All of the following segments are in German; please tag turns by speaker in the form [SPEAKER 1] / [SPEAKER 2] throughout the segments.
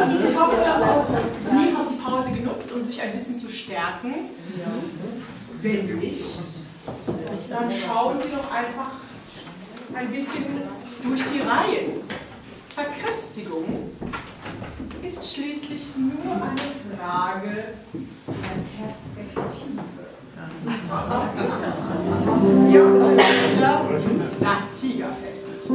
[SPEAKER 1] Ich hoffe, Sie haben die Pause genutzt, um sich ein bisschen zu stärken. Wenn nicht, dann schauen Sie doch einfach ein bisschen durch die Reihen. Verköstigung ist schließlich nur eine Frage der Perspektive. Ja, das Tigerfest.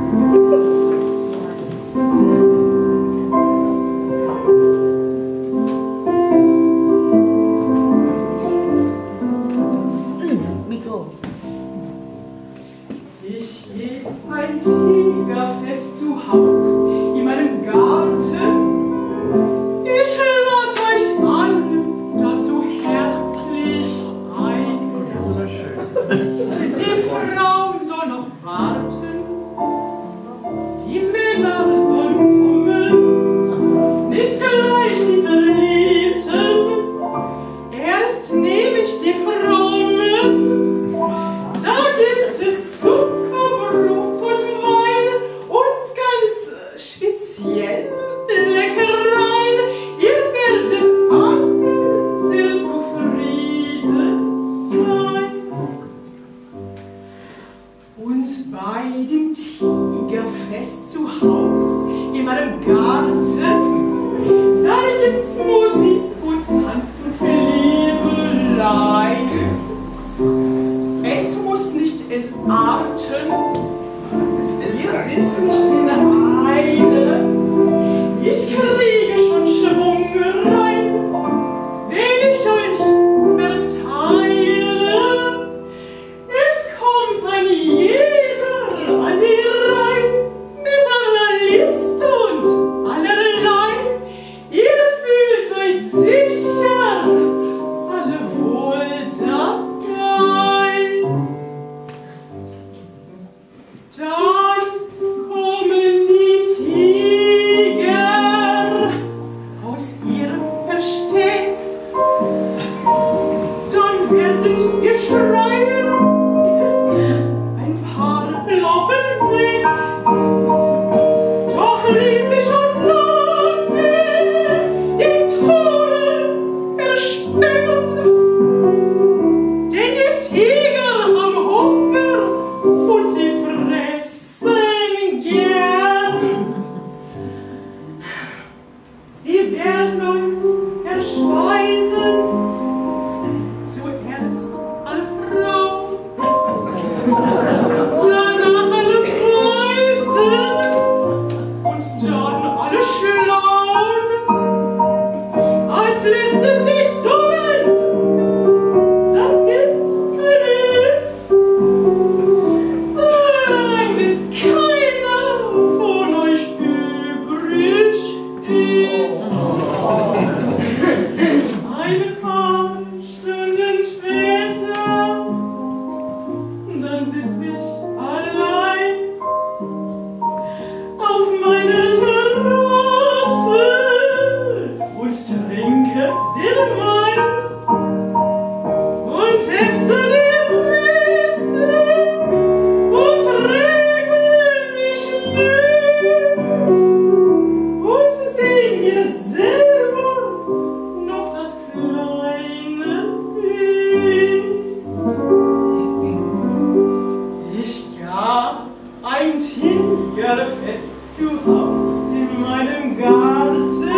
[SPEAKER 1] Ich geb ein Tigerfest zu Haus in meinem Garten. Ich lade euch an, dazu herzlich ein. Die Frauen sollen noch warten, die Männer sollen kommen, nicht gleich die Verliebten, erst nehme ich die Frommen. Da gibt es Zuckerbrot und Wein und ganz speziell Leckereien. Ihr werdet alle sehr zufrieden sein. Und bei dem Tigerfest zu Haus in meinem Garten, da gibt's Musik und Tanz und Liebelei. Es muss nicht entarten, wir sind nicht in Eile. Ich kriege schon Schwung rein, wenn ich euch verteile. Es kommt ein jeder an die Reihe mit allerliebst und allerlei. Ihr fühlt euch sicher alle wohl dabei. Dann kommen die Tiger aus ihrem Versteck. Dann werdet ihr schreien, ein paar laufen weg. Doch ließ ich schon lange die Tore versperren, denn die Tiger haben Hunger und sie fressen gern. Sie werden uns verspeisen, zuerst alle Frauen, danach alle Weisen und dann alle Schlauen, als letztes die Dummen. Da gibt es, solange bis keiner von euch übrig ist. Ein paar Stunden später, dann sitz ich allein auf meiner Terrasse und trinke den Wein und esse die Reste und regle mich mit und sing mir selber noch das kleine Lied. Ich gab ein Tigerfest zu Haus in meinem Garten.